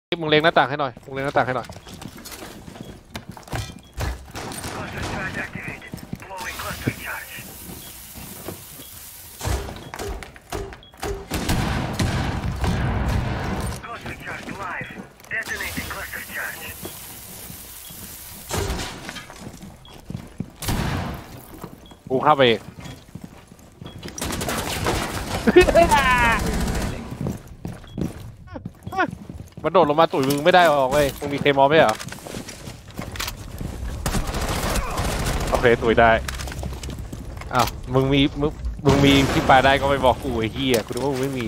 มึงเล็งหน้าต่างให้หน่อยมึงเล็งหน้าต่างให้หน่อยกูเข้าไปเองมันโดดลงมาตุ๋ยมึงไม่ได้ออกเลยมึงมีเคมอลไหมเหรอโอเคตุ๋ยได้อ้าวมึงมีที่ปลาได้ก็ไปบอกกูไอ้เหี้ยกูนึกว่ามึงไม่มี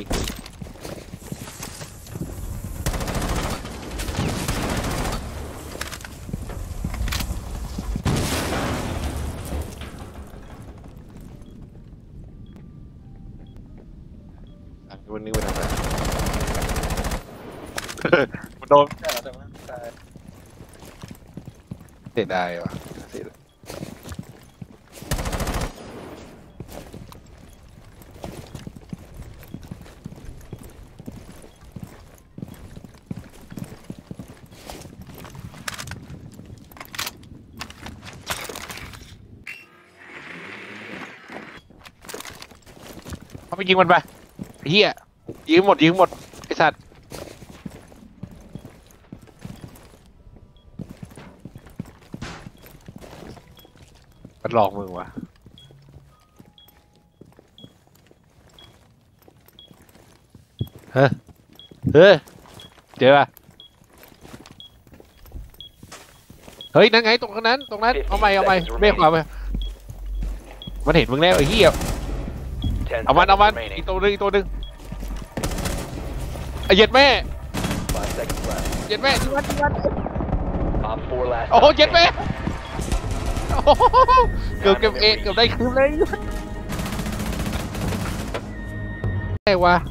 วันนี้วันอะไรมันโดนเสียดายว่ะเสียดายเขาไปยิงมันไปเฮียยิงหมดไอ้สัตว์มันหลอกมึงวะเฮ้ยเจอป่ะเฮ้ยนั่นไงตรงนั้นเอาใหม่ไม่ขวาไปมันเห็นมึงแล้วไอ้เหี้ยเอามันอีกตัวนึงไอ้เย็ดแม่ที่วัดโอ้โหเย็ดแม่โอ้โหเกือบได้คืนเลยไอ้วะ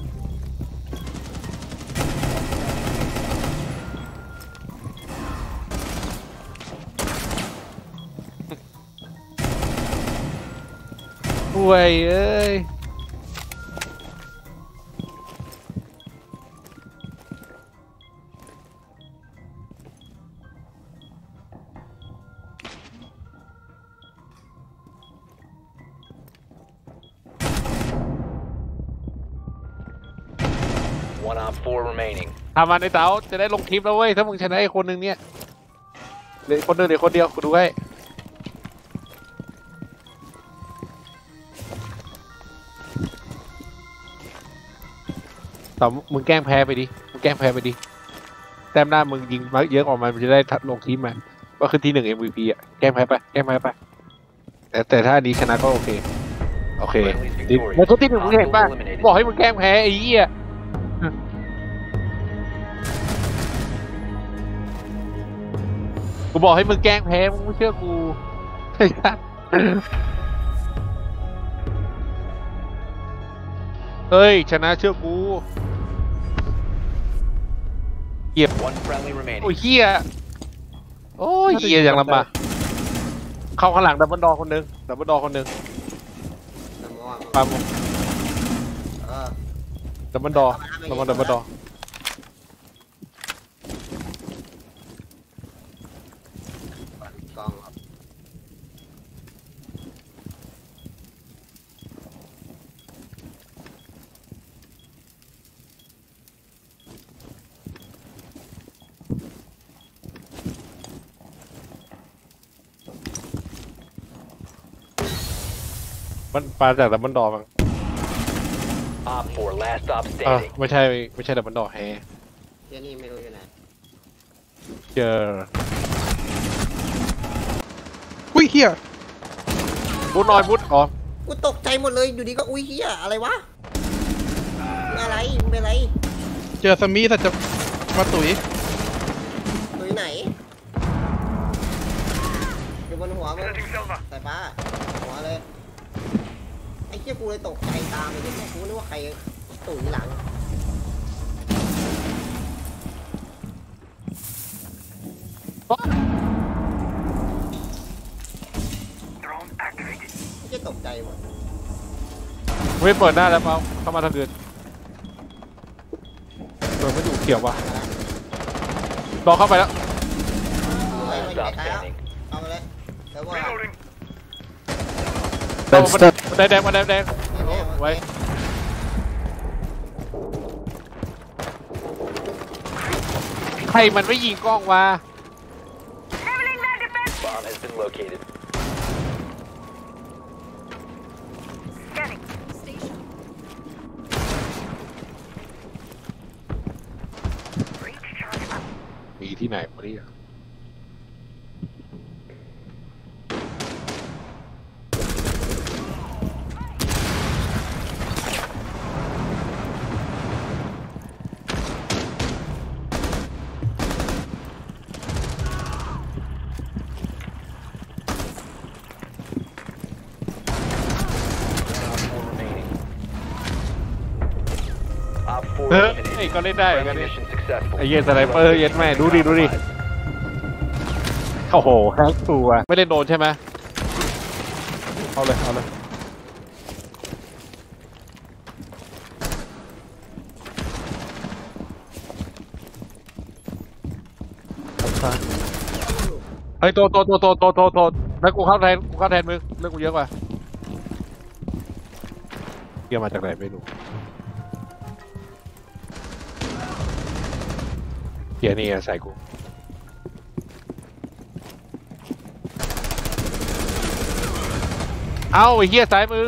ห่วยเอ้ยทำมันในเต๋าจะได้ลงคลิปแล้วเว้ยถ้ามึงชนะไอ้คนหนึ่งเนี่ยเหลือคนเดียวกูดูให้แต่มึงแกล้งแพ้ไปดิแต้มหน้ามึงยิงมาเยอะออกมามันจะได้ลงคลิปมาก็คือที่1 MVP อ่ะแกล้งแพ้ไปแต่ถ้าอันนี้ชนะก็โอเคแล้วก็ที่1มึงเห็นป่ะบอกให้มึงแกล้งแพ้ไอ้เหี้ยกูบอกให้มึงแกล้งแพ้มึงไม่เชื่อกูเฮ้ยชนะเชื่อกูเก็บโอ้ยเฮียอย่างลำบากเข้าข้างหลังดับเบิลดอคนหนึ่งปาล์มดับเบิลดอมันปาจากดับเบิลดอมั้งไม่ใช่ดับเบิลดอแฮเจนี่ไม่รู้อยู่ไหนเจออุ้ยเฮียบูทน้อยบูทอ๋อกูตกใจหมดเลยอยู่ดีก็อุ้ยเฮียอะไรวะอะไรเป็นไรเจอสมีแต่จะมาตุ๋ยไหนอยู่บนหัวมึงใส่ป้าหัวเลยไอ้เหี้ยกูเลยตกใจตามเลยเนี่ยกูนึกว่าใครตุ๋ยหลังจะตกใจหมดไม่เปิดหน้าแล้วเปล่าเข้ามาทางอื่นเปิดไม่ดูเขียววะรอเข้าไปแล้วไม่อยู่ Stop ไกลๆแล้ว standing. เอามาเลยเดี๋ยวว่ามันได้แดงมันได้แดงไว้ใครมันไม่ยิงกล้องวะ Bomb has been located. Breach charge up. มีที่ไหนวะเนี่ยเฮ้ย Eliminated. ไอ้ก็เล่นได้เหมือนกัน Friendly เนี่ย mission successful. ไอ้เหี้ยสไนเปอร์เย็ดแม่ดูดิดูดิโอ้โหแฮกตัวไม่ได้โดนใช่ไหมเอาเลยเอาเลยเฮ้ยโทษแล้วกูเข้าแทนมึงเรื่องกูเยอะกว่าเกี่ยมาจากไหนไม่รู้เกี่ยนี่ใส่กูเอาไอ้เหี้ยซ้ายมือ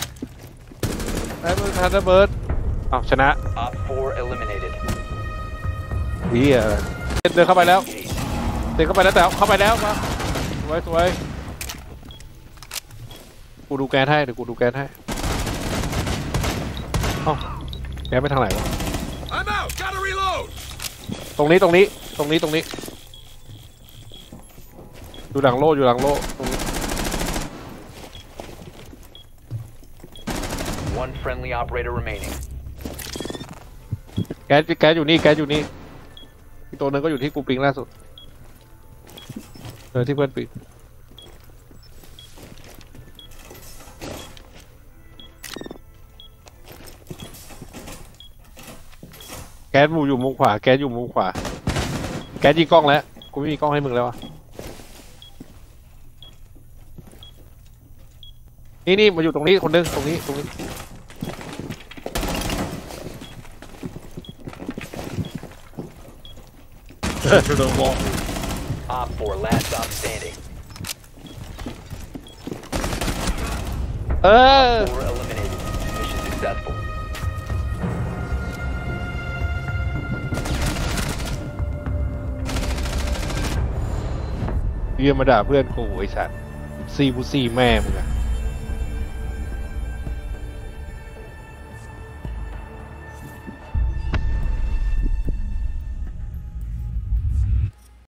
ทันระเบิดเอาชนะ Op 4 eliminated. เหี้ยเดินเข้าไปแล้วแต่เข้าไปแล้วมาสวยกูดูแกนให้เดี๋ยวกูดูแกนให้เอ้าแกนไปทางไหนวะ I'm out. Gotta reload. ตรงนี้อยู่หลังโล่ตรงนี้ One friendly operator remaining. แกอยู่นี่อีกตัวหนึงก็อยู่ที่กูปิงล่าสุดที่เพื่อนปิงแก๊สอยู่มุมขวาแก๊สยิงกล้องแล้วกูไม่มีกล้องให้มึงแล้วอ่ะนี่มาอยู่ตรงนี้คนนึงตรงนี้ Op 4 last stop standing. 4 4 eliminated. Mission successful. เยี่ยมมาด่าเพื่อนกูไอ้สัตว์ซีแม่มึงอะ